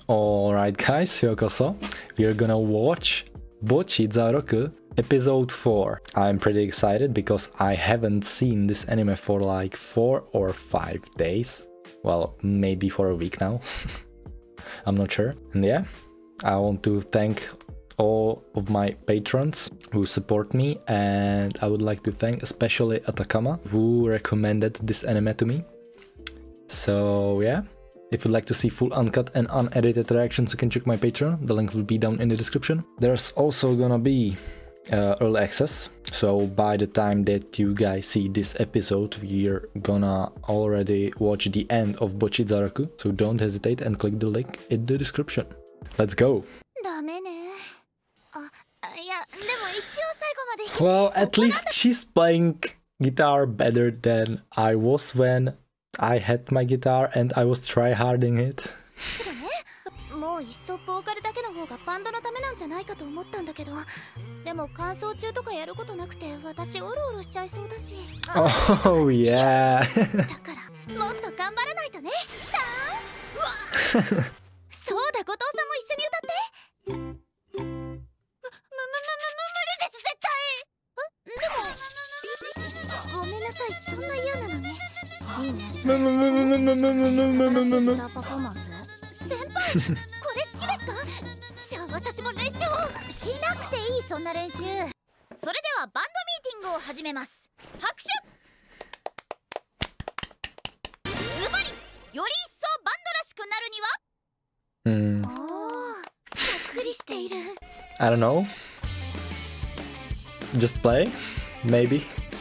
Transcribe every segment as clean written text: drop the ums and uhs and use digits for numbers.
Alright guys, yokoso. We are gonna watch Bocchi Zaroku episode 4. I'm pretty excited because I haven't seen this anime for like 4 or 5 days. Well, maybe for a week now. I'm not sure. And yeah, I want to thank all of my patrons who support me, and I would like to thank especially Atakama who recommended this anime to me. So yeah, if you'd like to see full uncut and unedited reactions, you can check my Patreon. The link will be down in the description. There's also gonna be early access, so by the time that you guys see this episode, we're gonna already watch the end of Bocchi Zaroku, so don't hesitate and click the link in the description. Let's go! Well, at least she's playing guitar better than I was when I had my guitar and I was tryharding it. もういっそボーカルだけの方がバンドのためなんじゃないかと思ったんだけど、でも乾燥中とかやることなくて私オロオロしちゃいそうだし。 Oh yeah. だからもっと頑張らないとね。きたー。うわ。そうだ、後藤さんも一緒に歌って。無理です絶対。でもごめんなさい、そんな嫌なのね。いいね。パフォーマンス。先輩、これ好きですか？じゃあ私も練習をしなくていい、そんな練習。それではバンドミーティングを始めます。拍手。ズバリ、より一層バンドらしくなるには。おお、さっくりしている。 I don't know. Just play, maybe.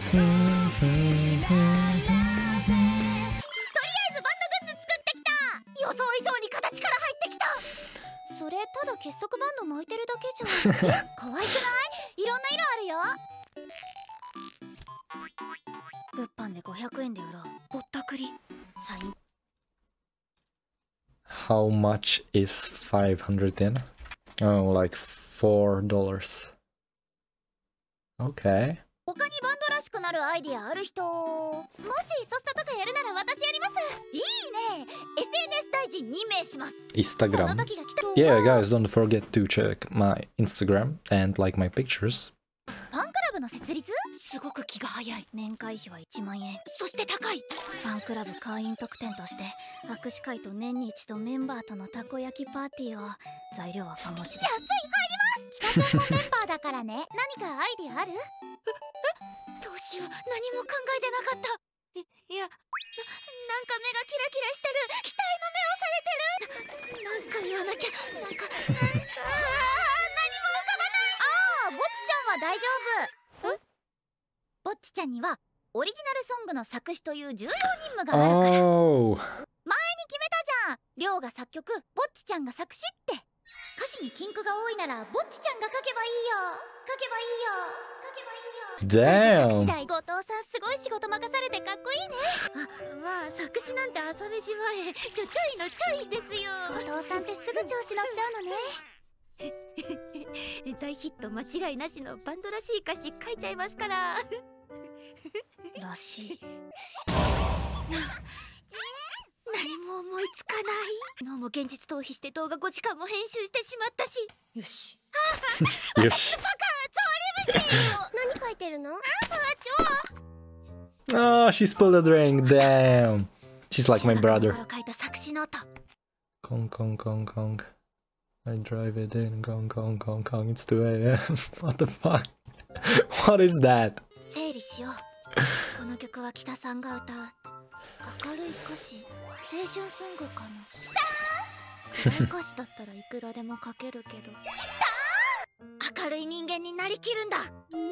それただ結束バンド巻いてるだけじゃん。可愛くない？いろんな色あるよ。物販で500円で売ろう。ぼったくり。サイン。 How much is 500 yen? Oh, like $4. Okay. 他にバンドらしくなるアイディアある人？もしソスタとかやるなら私やります。いいね。SNS 大臣2名します。 Instagram. Yeah, guys, don't forget to check my Instagram and like my pictures. ファンクラブの設立？すごく気が早い。年会費は1万円。そして高い。ファンクラブ会員特典として握手会と年に一度メンバーとのたこ焼きパーティーを。材料はファン持ちで。安い、入ります。北ちゃんもメンバーだからね。何かアイディアある？どうしよう、何も考えてなかった。いや、なんか目がキラキラしてる。期待の目をされてる。なんか言わなきゃ。何も浮かばない。ああ、ぼっちちゃんは大丈夫。ぼっちちゃんにはオリジナルソングの作詞という重要任務があるから。前に決めたじゃん。りょうが作曲、ぼっちちゃんが作詞って。歌詞にキンクが多いならぼっちちゃんが書けばいいよ。書けばいいよ。書けばいいよ。 Damn. 後藤さんすごい仕事任されてかっこいいね。まあ作詞なんて遊びじまえ。ちょいのちょいですよ。後藤さんってすぐ調子乗っちゃうのね。大ヒット間違いなしのバンドらしい歌詞書いちゃいますから。らしい。何も思いつかない。昨日も現実逃避して動画5時間も編集してしまったし。よし。 よし。 何書いてるの？ Oh, she spilled a drink. Damn. She's like my brother. Kong, kong, kong, kong. I drive it in. Kong, kong, kong, kong. It's 2 a.m. What the fuck? What is that? 整理しよう。この曲は北さんが歌う。明るい歌詞。青春ソングかな。暗い歌詞だったらいくらでも書けるけど。明るい人間になりきるんだ。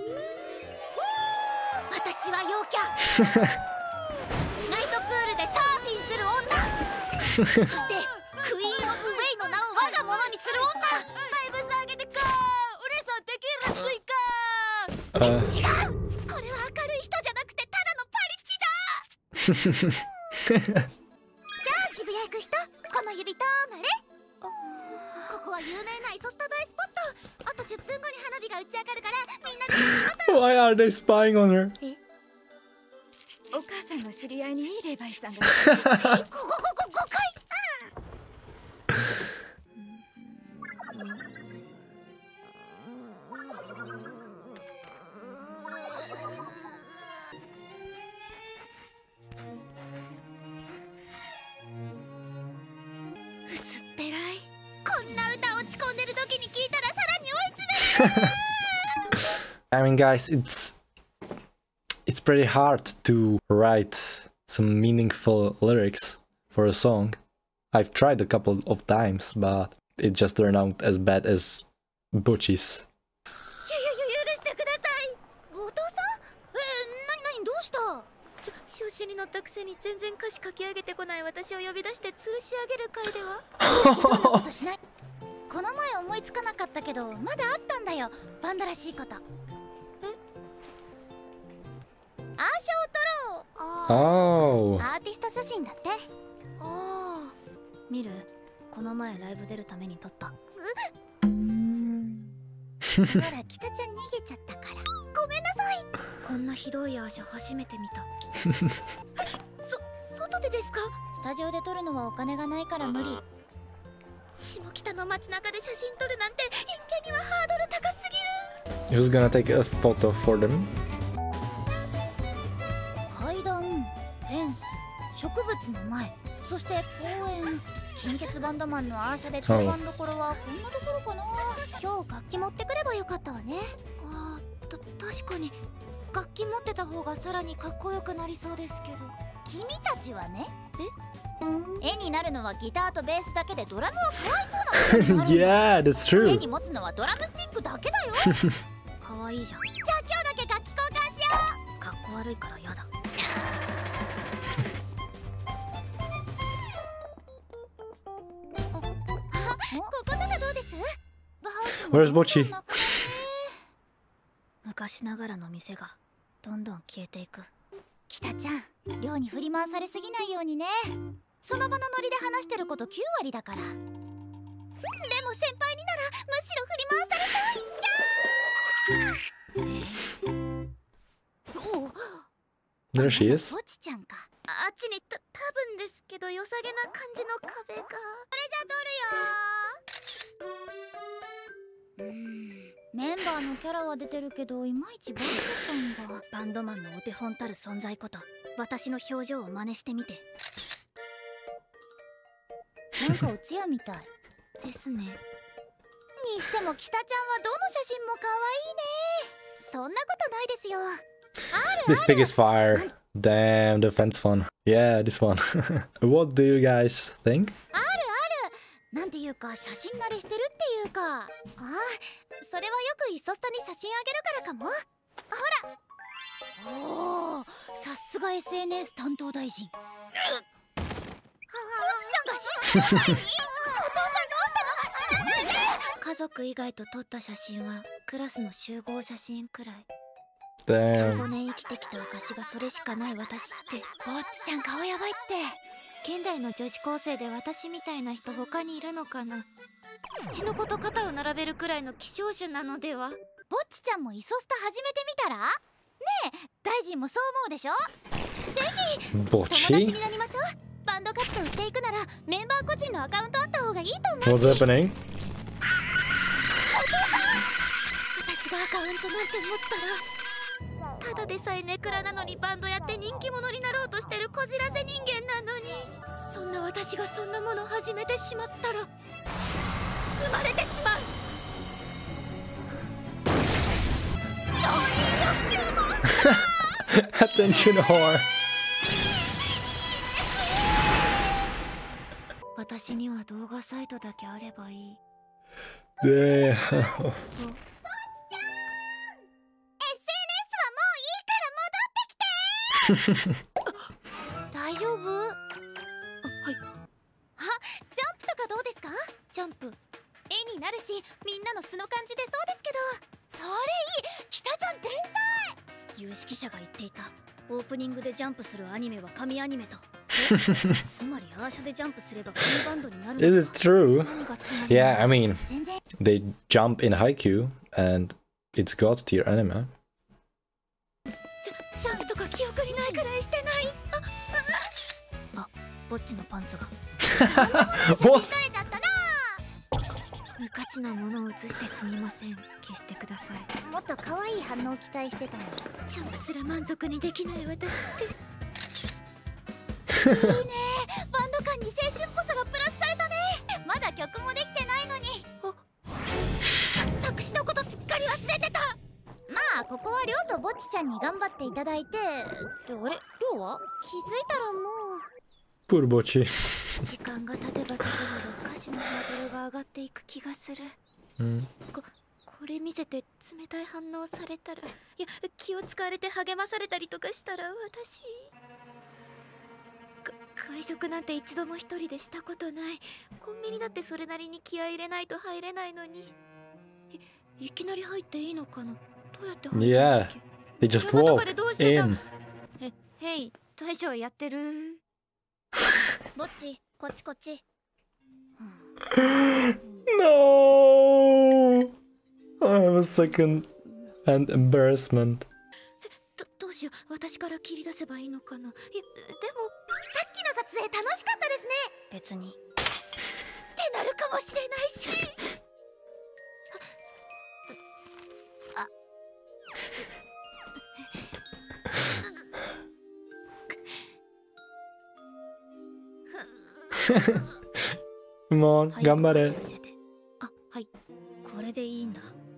私は陽キャ。ナイトプールでサーフィンする女。そしてクイーン・オブ・ウェイの名を我が物にする女。バイブス上げてかー。俺さテキーラスイカー。違う。これは明るい人じゃなくてただのパリピだ。じゃあ渋谷行く人、この指とまれ。ここは有名なイソスタ映えスポット。あと10分後に花火が打ち上がるからみんなで。 Why are they spying on her? お母さんの知り合いにいいレバイさんが。5回。 I mean, guys, it's pretty hard to write some meaningful lyrics for a song. I've tried a couple of times, but it just turned out as bad as Butchie's. 調子に乗ったくせに全然歌詞書き上げてこない私を呼び出して吊るし上げる回ではこの前思いつかなかったけどまだあったんだよバンドらしいこと。アーシャを撮ろう。アーティスト写真だって。見る？この前ライブ出るために撮った。ほら北ちゃん逃げちゃったからごめんなさい。こんなひどいアーシャ初めて見た。外でですか？スタジオで撮るのはお金がないから無理。下北の街中で写真撮るなんて人間にはハードル高すぎる。 Who's gonna take a photo for them? 階段、フェンス、植物の前、そして公園。金欠バンドマンのアーシャで当番どころはこんなところかな。今日楽器持ってくればよかったわね。確かに楽器持ってた方がさらにかっこよくなりそうですけど。君たちはね、絵になるのはギターとベースだけでドラムはかわいそうなことになる。 Yeah, that's true. 手に持つのはドラムスティックだけだよ。かわいいじゃん。じゃあ今日だけ楽器交換しよう。かっこ悪いからやだ。こことかどうです？ Where's Bocchi? 昔ながらの店がどんどん消えていく。北ちゃん、寮に振り回されすぎないようにね。その場のノリで話してること9割だから。でも先輩にならむしろ振り回されたい。 There she is. ぼちちゃんか。あっちに多分ですけど良さげな感じの壁が。それじゃ撮るよ。メンバーのキャラは出てるけどいまいちバズったんだ。バンドマンのお手本たる存在こと私の表情を真似してみて。なんかおつやみたいですね。にしても北ちゃんはどの写真も可愛いね。そんなことないですよ。 This pig is fire. Damn, the fence one. Yeah, this one. What do you guys think? ある。なんていうか写真慣れしてるっていうか。それはよくイソスタに写真あげるからかも。ほら。さすが SNS 担当大臣。ぼちちゃんが必死じゃない？お父さんどうしたの？死なないで。家族以外と撮った写真はクラスの集合写真くらい。 Damn. 15年生きてきた証がそれしかない私って。ぼっちちゃん顔やばいって。現代の女子高生で私みたいな人他にいるのかな。土の子と肩を並べるくらいの希少種なのでは。ぼっちちゃんもイソスタ始めてみたら？ねえ、大臣もそう思うでしょ？ぜひ友達になりましょう。バンド活動していくならメンバー個人のアカウントあった方がいいと思う。 What's happening? 私がアカウントなんて持ったらただでさえネクラなのにバンドやって人気者になろうとしてるこじらせ人間なのに、そんな私がそんなもの始めてしまったら生まれてしまう承認欲求モンスター。 Attention whore. 私には動画サイトだけあればいい。 Damn. 大丈夫？はい。ジャンプとかどうですか？ジャンプ絵になるしみんなの素の感じでそうですけど。それいい。北ちゃん天才。有識者が言っていた。オープニングでジャンプするアニメは神アニメと。つまりアーシャでジャンプすれば神バンドになる。 Is it true? Yeah, I mean, they jump in Haikyuu and it's God tier anime. ジャンプとか記憶にないくらいしてない。ぼっちのパンツが。 What? 無価値なものを写してすみません。消してください。もっと可愛い反応を期待してたの。ジャンプすら満足にできない私って。いいね。バンド感に青春っぽさがプラスされたね。まだ曲もできてないのに。作詞のことすっかりぼちちゃんに頑張っていただいて、で、あれ、りょうは気づいたらもう Poor Bochi. 時間が経てば経つほど歌詞のハードルが上がっていく気がする。これ見せて冷たい反応されたら、いや、気を使われて励まされたりとかしたら、私会食なんて一度も一人でしたことない。コンビニだってそれなりに気合い入れないと入れないのに、いきなり入っていいのかな。どうやって入るんだっ Yeah, け。 they just 車とか walk でどうしてた。 in. へい、大将やってる。ぼっち、こっちこっち。 No! I have a second hand embarrassment. どうしよう、私から切り出せばいいのかな。いや、でもさっきの撮影楽しかったですね。別にってなるかもしれないし。 Come on, 頑張れ。 あ、はい、これでいいんだ。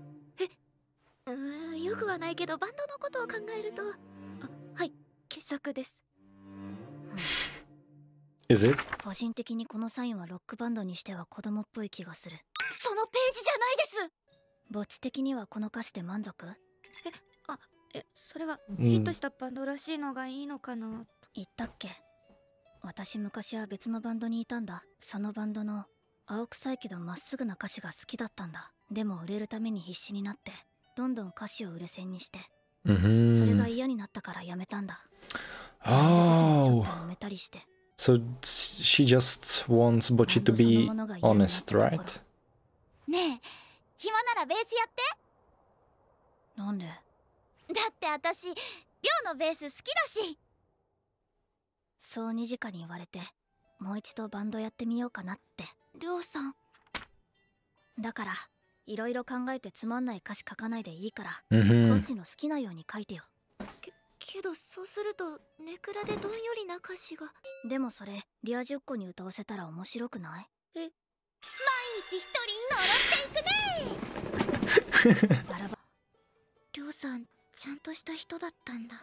よくはないけどバンドのことを考えると、はい、傑作です。 Is it? 個人的にこのサインはロックバンドにしては子供っぽい気がする。そのページじゃないです。ぼっち的にはこの歌詞で満足？それはフィットしたバンドらしいのがいいのかな。言ったっけ？私昔は別のバンドにいたんだ。そのバンドの青臭いけどまっすぐな歌詞が好きだったんだ。でも売れるために必死になってどんどん歌詞を売れ線にして、それが嫌になったからやめたんだ。 Oh, so she just wants Bochi to be honest, right? ねえ、暇ならベースやって。なんで？だって私、りょうのベース好きだし。そうにじかに言われて、もう一度バンドやってみようかなって。りょうさん。だからいろいろ考えてつまんない歌詞書かないでいいから、こっちの好きなように書いてよ。けどそうするとネクラでどんよりな歌詞が。でもそれリア10個に歌わせたら面白くない？毎日一人呪っていくね。バラバりょうさんちゃんとした人だったんだ。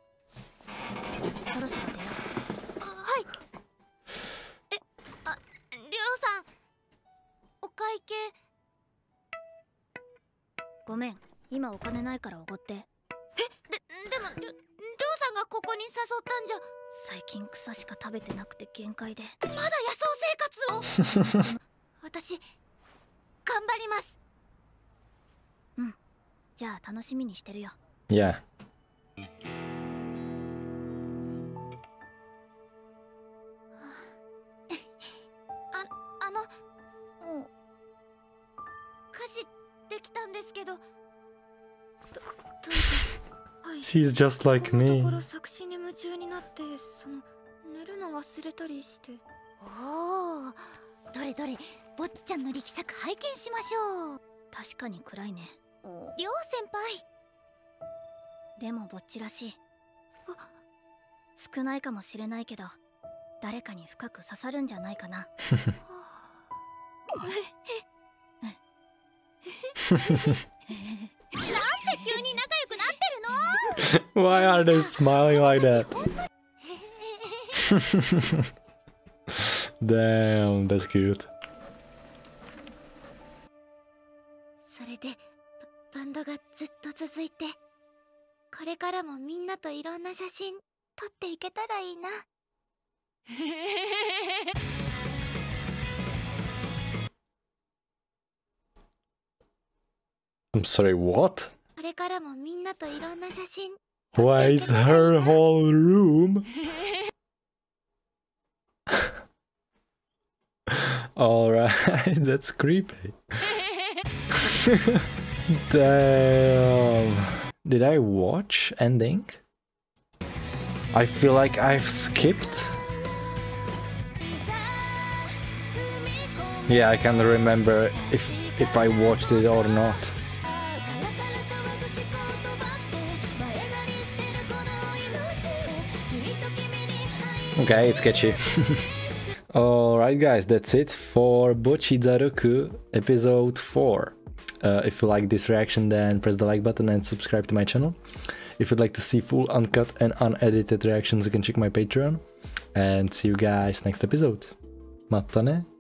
そろそろ出よう。はい。りょうさん、お会計。ごめん、今お金ないからおごって。でもりょうさんがここに誘ったんじゃ。最近草しか食べてなくて限界で。まだ野草生活を。私頑張ります。うん、じゃあ楽しみにしてるよ。 Yeah. もう家事できたんですけど、 She's just like me. このところ作詞に夢中になって、寝るの忘れたりして。おお、どれどれ、ぼっちちゃんの力作拝見しましょう。確かに暗いね。りょう先輩。でもぼっちらしい。少ないかもしれないけど、誰かに深く刺さるんじゃないかな。なんで急に仲良くなってるの？ Why are they smiling like that? Damn, that's cute. それでバンドがずっと続いて、これからもみんなといろんな写真撮っていけたらいいな。 I'm sorry, what? これからもみんなといろんな写真。 Why is her whole room? Alright, that's creepy. Damn. Did I watch ending? I feel like I've skipped. Yeah, I can't remember if I watched it or not. Okay, it's sketchy. Alright guys, that's it for Bochizaruku episode 4. If you like this reaction, then press the like button and subscribe to my channel. If you'd like to see full uncut and unedited reactions, you can check my Patreon. And see you guys next episode. Matta ne?